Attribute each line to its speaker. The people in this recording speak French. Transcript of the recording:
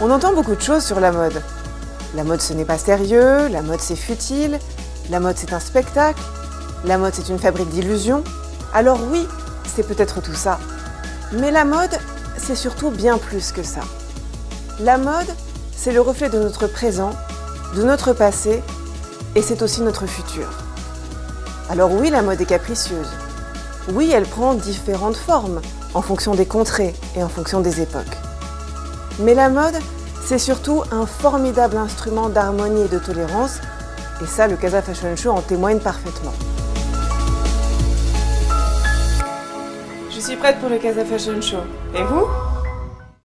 Speaker 1: On entend beaucoup de choses sur la mode. La mode ce n'est pas sérieux, la mode c'est futile, la mode c'est un spectacle, la mode c'est une fabrique d'illusions. Alors oui, c'est peut-être tout ça. Mais la mode, c'est surtout bien plus que ça. La mode, c'est le reflet de notre présent, de notre passé, et c'est aussi notre futur. Alors oui, la mode est capricieuse. Oui, elle prend différentes formes, en fonction des contrées et en fonction des époques. Mais la mode, c'est surtout un formidable instrument d'harmonie et de tolérance, et ça, le Casa Fashion Show en témoigne parfaitement. Je suis prête pour le Casa Fashion Show. Et vous ?